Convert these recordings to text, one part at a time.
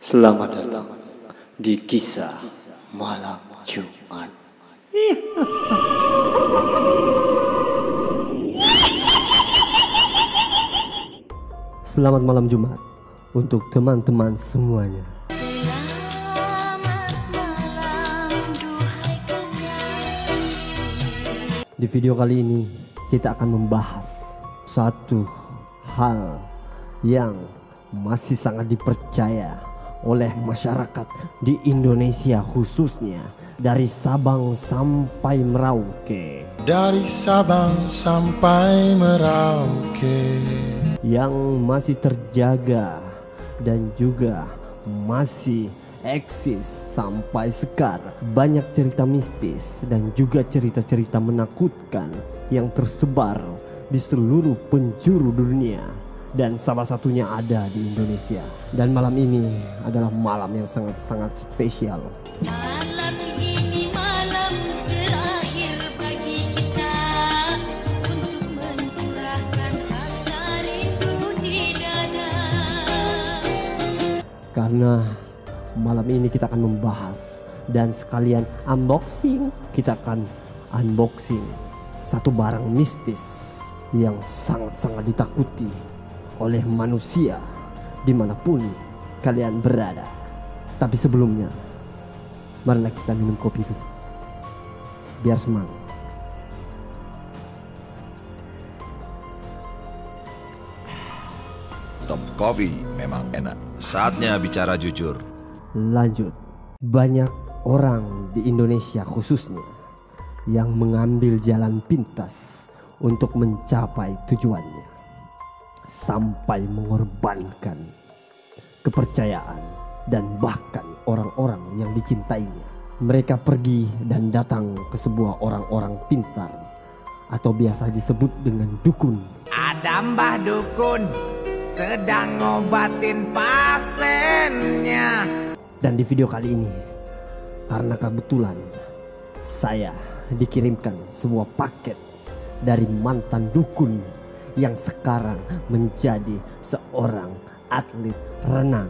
Selamat datang di kisah malam Jumat. Selamat malam Jumat untuk teman-teman semuanya. Di video kali ini kita akan membahas satu hal yang masih sangat dipercaya oleh masyarakat di Indonesia, khususnya dari Sabang sampai Merauke. Dari Sabang sampai Merauke, yang masih terjaga dan juga masih eksis sampai sekarang. Banyak cerita mistis dan juga cerita-cerita menakutkan yang tersebar di seluruh penjuru dunia, dan salah satunya ada di Indonesia. Dan malam ini adalah malam yang sangat-sangat spesial. Malam ini malam terakhir bagi kita untuk mencurahkan rasa rindu di dada. Karena malam ini kita akan membahas dan sekalian unboxing. Kita akan unboxing satu barang mistis yang sangat-sangat ditakuti oleh manusia dimanapun kalian berada. Tapi sebelumnya, marilah kita minum kopi dulu biar semangat. Top Coffee memang enak. Saatnya bicara jujur. Lanjut, banyak orang di Indonesia khususnya yang mengambil jalan pintas untuk mencapai tujuannya, sampai mengorbankan kepercayaan dan bahkan orang-orang yang dicintainya. Mereka pergi dan datang ke sebuah orang-orang pintar atau biasa disebut dengan dukun. Ada Mbah Dukun sedang ngobatin pasiennya. Dan di video kali ini, karena kebetulan saya dikirimkan sebuah paket dari mantan dukun yang sekarang menjadi seorang atlet renang.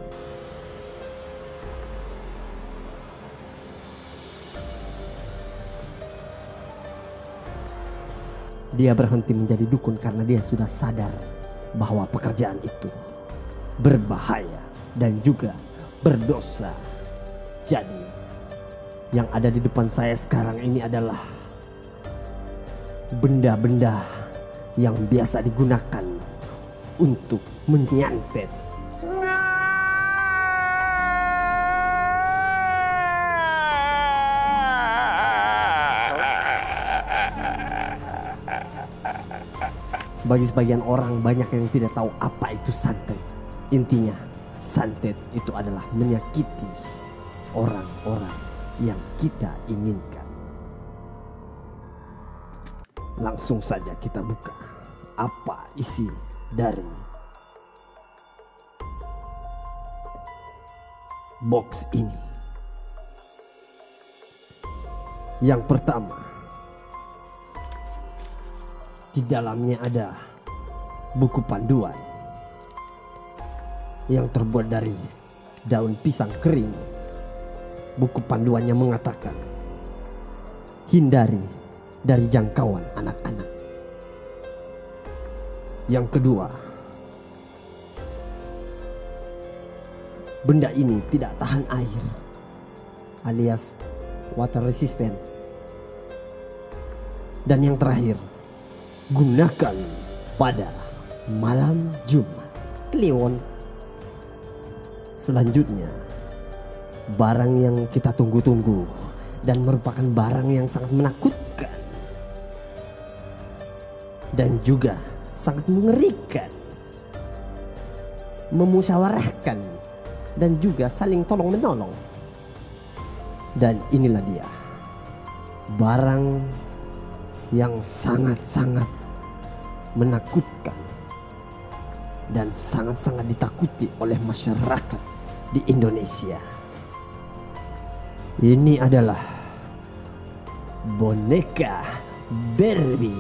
Dia berhenti menjadi dukun karena dia sudah sadar bahwa pekerjaan itu berbahaya dan juga berdosa. Jadi yang ada di depan saya sekarang ini adalah benda-benda yang biasa digunakan untuk menyantet. Bagi sebagian orang, banyak yang tidak tahu apa itu santet. Intinya, santet itu adalah menyakiti orang-orang yang kita inginkan. Langsung saja kita buka apa isi dari box ini. Yang pertama, di dalamnya ada buku panduan yang terbuat dari daun pisang kering. Buku panduannya mengatakan, hindari dari jangkauan anak-anak. Yang kedua, benda ini tidak tahan air, alias water resistant. Dan yang terakhir, gunakan pada malam Jumat. Kliwon. Selanjutnya, barang yang kita tunggu-tunggu dan merupakan barang yang sangat menakutkan dan juga sangat mengerikan, memusyawarahkan dan juga saling tolong menolong. Dan inilah dia, barang yang sangat-sangat menakutkan dan sangat-sangat ditakuti oleh masyarakat di Indonesia. Ini adalah boneka Barbie.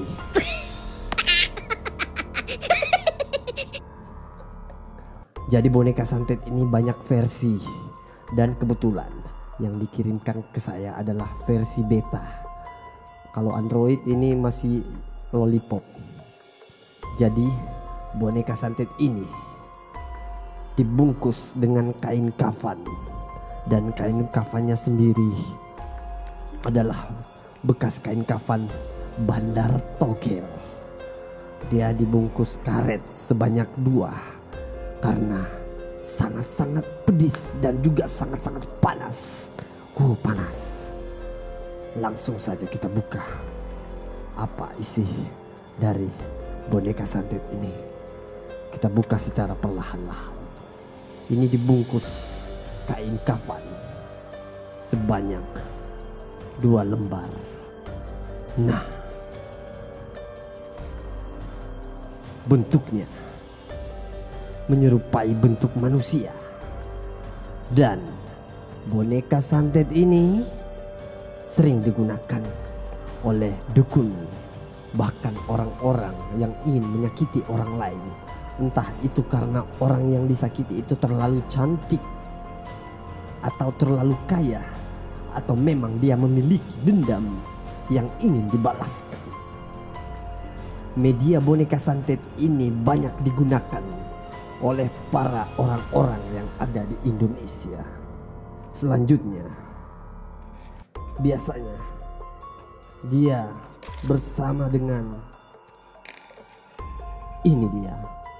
Jadi boneka santet ini banyak versi, dan kebetulan yang dikirimkan ke saya adalah versi beta. Kalau Android ini masih lollipop. Jadi boneka santet ini dibungkus dengan kain kafan, dan kain kafannya sendiri adalah bekas kain kafan Bandar Togel. Dia dibungkus karet sebanyak 2 karena sangat-sangat pedis dan juga sangat-sangat panas. Panas. Langsung saja kita buka apa isi dari boneka santet ini. Kita buka secara perlahan-lahan. Ini dibungkus kain kafan sebanyak 2 lembar. Nah, bentuknya menyerupai bentuk manusia. Dan boneka santet ini sering digunakan oleh dukun, bahkan orang-orang yang ingin menyakiti orang lain. Entah itu karena orang yang disakiti itu terlalu cantik, atau terlalu kaya, atau memang dia memiliki dendam yang ingin dibalaskan. Media boneka santet ini banyak digunakan oleh para orang-orang yang ada di Indonesia. Selanjutnya, biasanya dia bersama dengan ini dia,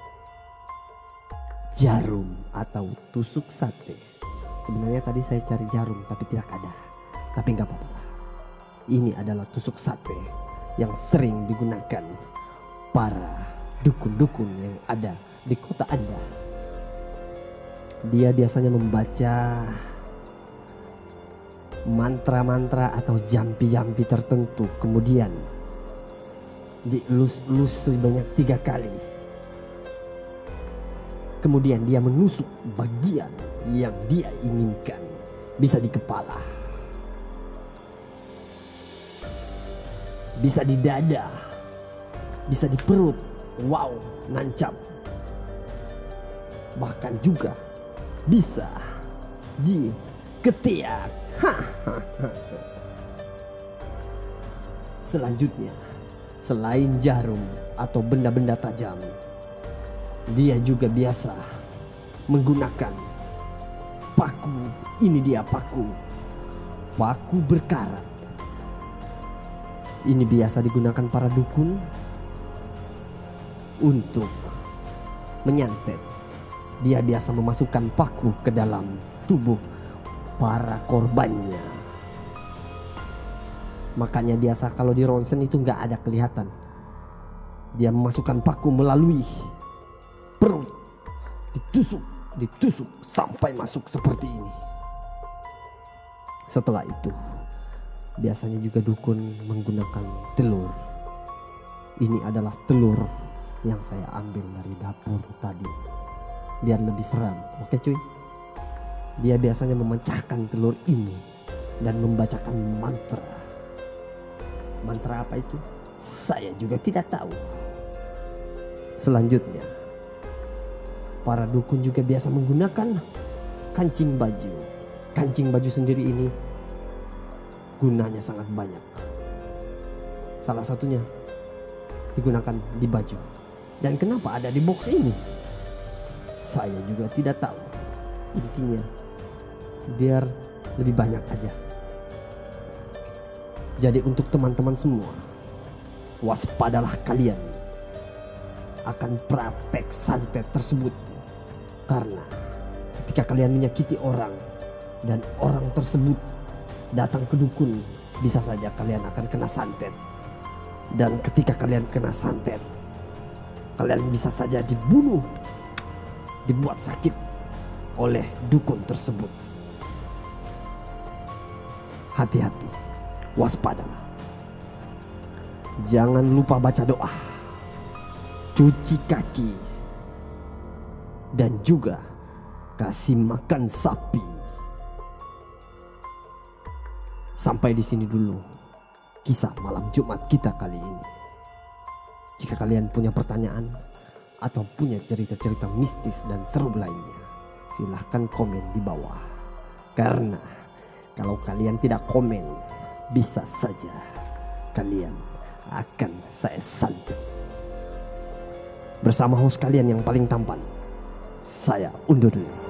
jarum atau tusuk sate. Sebenarnya tadi saya cari jarum tapi tidak ada. Tapi nggak apa-apa lah. Ini adalah tusuk sate yang sering digunakan para dukun-dukun yang ada di kota Anda. Dia biasanya membaca mantra-mantra atau jampi-jampi tertentu, kemudian dielus-elus sebanyak 3 kali. Kemudian dia menusuk bagian yang dia inginkan. Bisa di kepala, bisa di dada, bisa di perut. Wow, nancap. Bahkan juga bisa di ketiak. Selanjutnya, selain jarum atau benda-benda tajam, dia juga biasa menggunakan paku. Ini dia paku berkarat. Ini biasa digunakan para dukun untuk menyantet. Dia biasa memasukkan paku ke dalam tubuh para korbannya. Makanya biasa kalau di ronsen itu nggak ada kelihatan. Dia memasukkan paku melalui perut, ditusuk sampai masuk seperti ini. Setelah itu, biasanya juga dukun menggunakan telur. Ini adalah telur yang saya ambil dari dapur tadi, biar lebih seram. Oke cuy. Dia biasanya memecahkan telur ini dan membacakan mantra. Mantra apa itu? Saya juga tidak tahu. Selanjutnya, para dukun juga biasa menggunakan kancing baju. Kancing baju sendiri ini gunanya sangat banyak. Salah satunya digunakan di baju. Dan kenapa ada di box ini? Saya juga tidak tahu. Intinya biar lebih banyak aja. Jadi untuk teman-teman semua, waspadalah kalian akan praktek santet tersebut. Karena ketika kalian menyakiti orang dan orang tersebut datang ke dukun, bisa saja kalian akan kena santet. Dan ketika kalian kena santet, kalian bisa saja dibunuh, dibuat sakit oleh dukun tersebut. Hati-hati, waspadalah. Jangan lupa baca doa, cuci kaki, dan juga kasih makan sapi. Sampai di sini dulu kisah malam Jumat kita kali ini. Jika kalian punya pertanyaan, atau punya cerita-cerita mistis dan seru lainnya, silahkan komen di bawah. Karena kalau kalian tidak komen, bisa saja kalian akan saya santet. Bersama host kalian yang paling tampan, saya undur dulu.